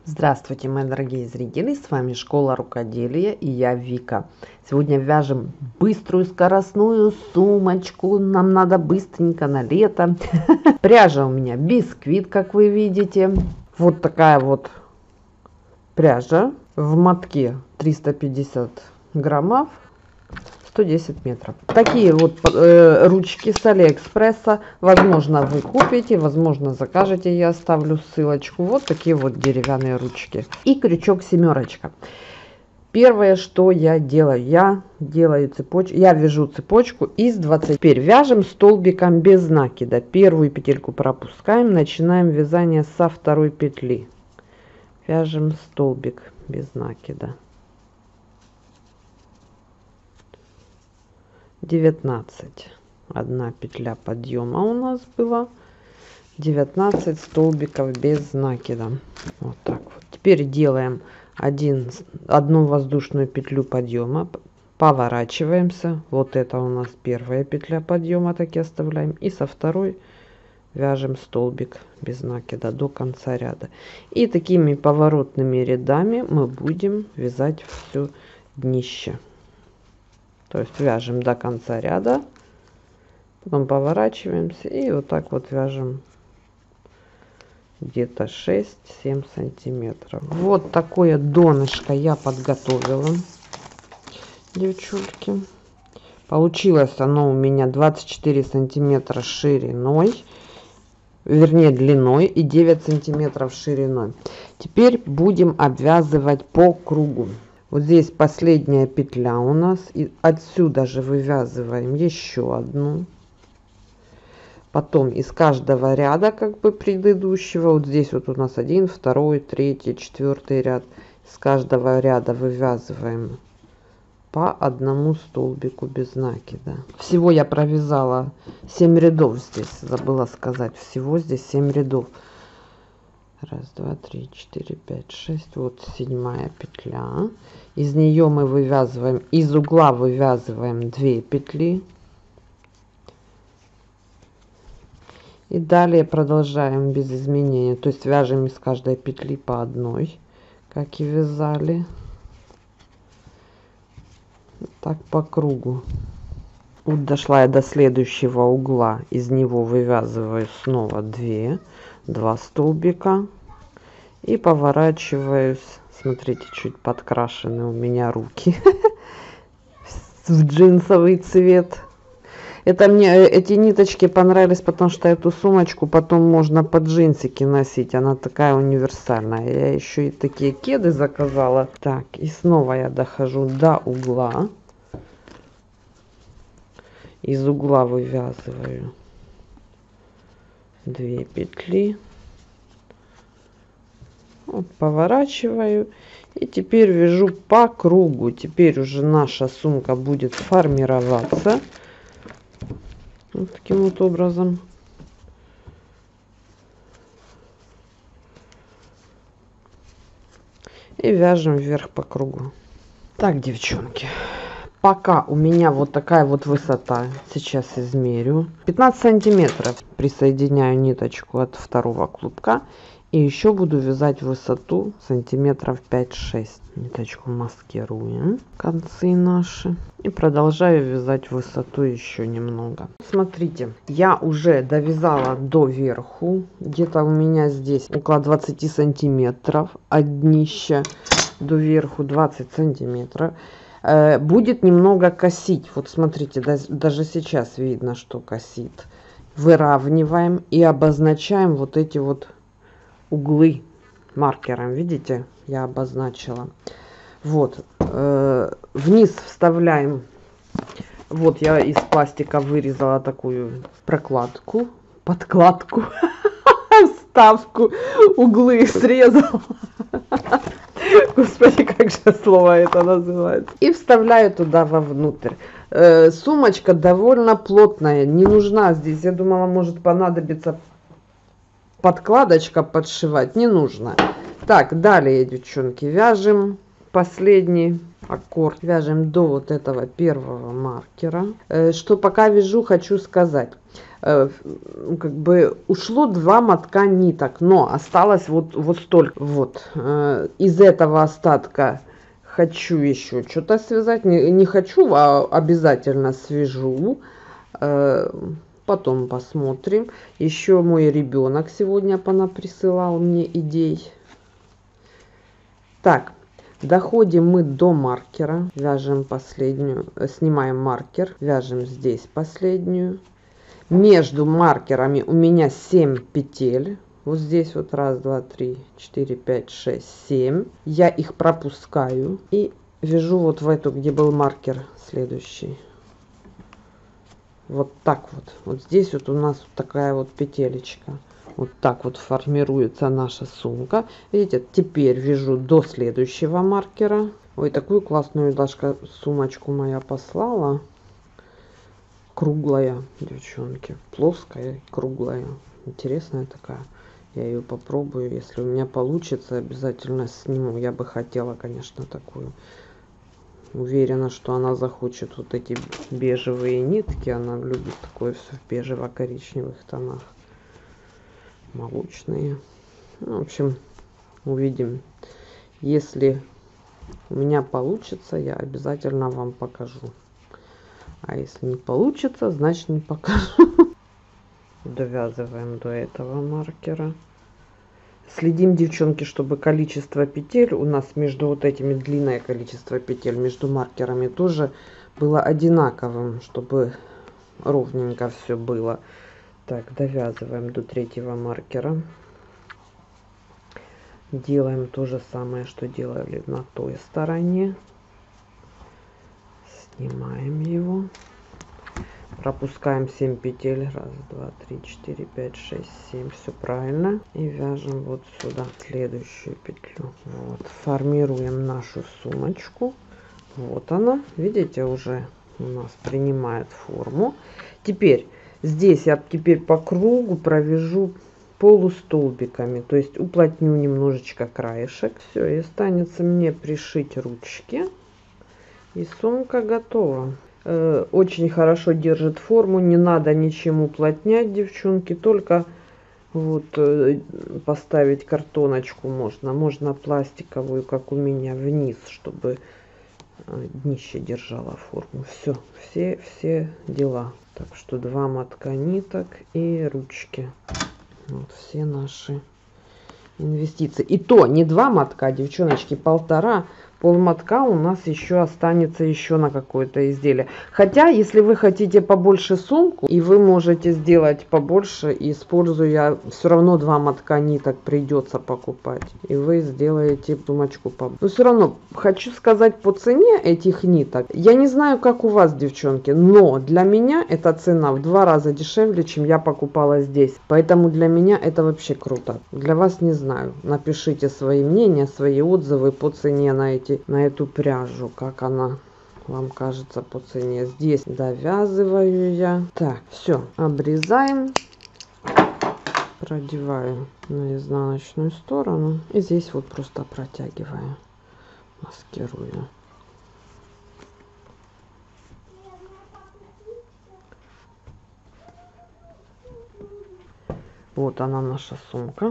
Здравствуйте, мои дорогие зрители, с вами Школа Рукоделия и я Вика. Сегодня вяжем быструю скоростную сумочку, нам надо быстренько на лето. Пряжа у меня бисквит, как вы видите. Вот такая вот пряжа в мотке 350 граммов. 110 метров. Такие вот ручки с Алиэкспресса. Возможно, вы купите, возможно, закажете. Я оставлю ссылочку. Вот такие вот деревянные ручки. И крючок семерочка. Первое, что я делаю, я вяжу цепочку из 20. Теперь вяжем столбиком без накида. Первую петельку пропускаем, начинаем вязание со второй петли. Вяжем столбик без накида. 19. Одна петля подъема у нас была. 19 столбиков без накида. Вот так вот. Теперь делаем одну воздушную петлю подъема, поворачиваемся. Вот это у нас первая петля подъема, так и оставляем. И со второй вяжем столбик без накида до конца ряда. И такими поворотными рядами мы будем вязать все днище. То есть вяжем до конца ряда, потом поворачиваемся и вот так вот вяжем где-то 6-7 сантиметров. Вот такое донышко я подготовила, девчульки. Получилось оно у меня 24 сантиметра шириной, вернее длиной, и 9 сантиметров шириной. Теперь будем обвязывать по кругу. Вот здесь последняя петля у нас, и отсюда же вывязываем еще одну. Потом из каждого ряда, как бы предыдущего, вот здесь вот у нас 1, 2, 3, 4 ряд, из каждого ряда вывязываем по одному столбику без накида. Всего я провязала 7 рядов здесь, забыла сказать, всего здесь 7 рядов. Раз, два, три, четыре, пять, шесть. Вот 7-я петля. Из нее мы вывязываем, из угла вывязываем 2 петли. И далее продолжаем без изменения. То есть вяжем из каждой петли по одной, как и вязали. Так по кругу. Вот дошла я до следующего угла. Из него вывязываю снова 2 столбика и поворачиваюсь. Смотрите, чуть подкрашены у меня руки в джинсовый цвет. Это мне эти ниточки понравились, потому что эту сумочку потом можно под джинсики носить. Она такая универсальная. Я еще и такие кеды заказала. Так, и снова я дохожу до угла. Из угла вывязываю 2 петли. Вот, поворачиваю. И теперь вяжу по кругу. Теперь уже наша сумка будет формироваться. Вот таким вот образом. И вяжем вверх по кругу. Так, девчонки. Пока у меня вот такая вот высота. Сейчас измерю. 15 сантиметров. Присоединяю ниточку от второго клубка. И еще буду вязать высоту сантиметров 5-6. Ниточку маскируем, концы наши. И продолжаю вязать высоту еще немного. Смотрите, я уже довязала до верху. Где-то у меня здесь около 20 сантиметров от днища до верху 20 сантиметров. Будет немного косить. Вот смотрите, даже сейчас видно, что косит. Выравниваем и обозначаем вот эти вот углы маркером. Видите, я обозначила. Вот, вниз вставляем. Вот я из пластика вырезала такую прокладку, подкладку, вставку, углы срезала. Господи, как же слово это называется. И вставляю туда вовнутрь. Сумочка довольно плотная, не нужна здесь. Я думала, может понадобится подкладочка подшивать, не нужно. Так, далее, девчонки, вяжем последний аккорд. Вяжем до вот этого первого маркера. Что пока вяжу, хочу сказать. как бы ушло 2 мотка ниток, но осталось вот столько. Вот из этого остатка хочу еще что-то связать. Не хочу, а обязательно свяжу. Потом посмотрим. Еще мой ребенок сегодня присылал мне идей. Так, доходим мы до маркера. Вяжем последнюю, снимаем маркер, вяжем здесь последнюю. Между маркерами у меня 7 петель. Вот здесь вот 1, 2, 3, 4, 5, 6, 7. Я их пропускаю и вяжу вот в эту, где был маркер следующий. Вот так вот. Вот здесь вот у нас вот такая вот петелечка. Вот так вот формируется наша сумка. Видите, теперь вяжу до следующего маркера. Ой, такую классную Дашка сумочку моя послала. Круглая, девчонки. Плоская, круглая. Интересная такая. Я ее попробую. Если у меня получится, обязательно сниму. Я бы хотела, конечно, такую. Уверена, что она захочет вот эти бежевые нитки. Она любит такое все в бежево-коричневых тонах. Молочные. Ну, в общем, увидим. Если у меня получится, я обязательно вам покажу. А если не получится, значит не покажу. Довязываем до этого маркера. Следим, девчонки, чтобы количество петель у нас между вот этими, длинное количество петель между маркерами тоже было одинаковым, чтобы ровненько все было. Так, довязываем до 3-го маркера. Делаем то же самое, что делали на той стороне. Снимаем его. Пропускаем 7 петель. 1, 2, 3, 4, 5, 6, 7. Все правильно. И вяжем вот сюда следующую петлю. Вот. Формируем нашу сумочку. Вот она. Видите, уже у нас принимает форму. Теперь здесь я по кругу провяжу полустолбиками. То есть уплотню немножечко краешек. Все. И останется мне пришить ручки. И сумка готова. Очень хорошо держит форму, не надо ничем уплотнять, девчонки, только вот поставить картоночку можно пластиковую, как у меня, вниз, чтобы днище держало форму. Все дела. Так что 2 мотка ниток и ручки. Вот все наши инвестиции. И то не 2 мотка, девчоночки, 1,5. Полмотка у нас еще останется еще на какое-то изделие. Хотя, если вы хотите побольше сумку, и вы можете сделать побольше, используя все равно 2 мотка ниток придется покупать. И вы сделаете сумочку побольше. Но все равно, хочу сказать по цене этих ниток. Я не знаю, как у вас, девчонки, но для меня эта цена в 2 раза дешевле, чем я покупала здесь. Поэтому для меня это вообще круто. Для вас не знаю. Напишите свои мнения, свои отзывы по цене на эту пряжу, как она вам кажется по цене. Здесь довязываю я. Так, все, обрезаем, продеваю на изнаночную сторону и здесь вот просто протягиваю, маскирую. Вот она, наша сумка.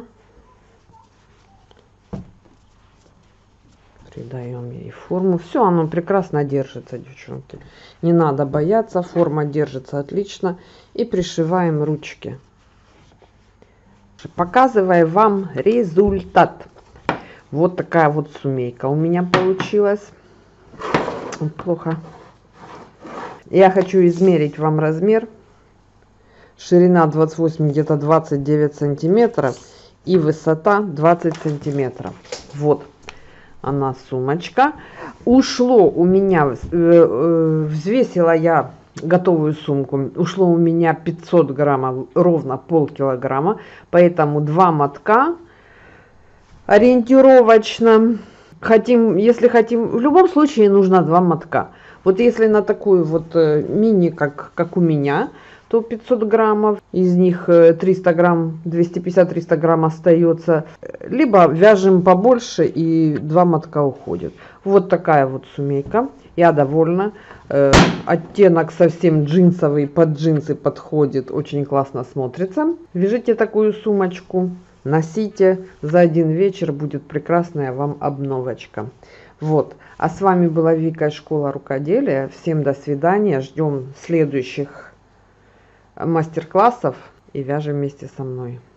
Придаем ей форму. Все, оно прекрасно держится, девчонки. Не надо бояться, форма держится отлично. И пришиваем ручки. Показываю вам результат. Вот такая вот сумейка у меня получилась. Плохо. Я хочу измерить вам размер. Ширина 28, где-то 29 сантиметров. И высота 20 сантиметров. Вот она, сумочка. Ушло у меня, взвесила я готовую сумку, ушло у меня 500 граммов, ровно полкилограмма. Поэтому 2 мотка ориентировочно. Если хотим, в любом случае нужно 2 мотка. Вот если на такую вот мини, как у меня, то 500 граммов, из них 300 грамм, 250-300 грамм остается. Либо вяжем побольше и 2 мотка уходит. Вот такая вот сумейка. Я довольна. Оттенок совсем джинсовый, под джинсы подходит, очень классно смотрится. Вяжите такую сумочку, носите, за один вечер будет прекрасная вам обновочка. Вот, а с вами была Вика из Школы Рукоделия. Всем до свидания, ждем следующих мастер-классов и вяжем вместе со мной.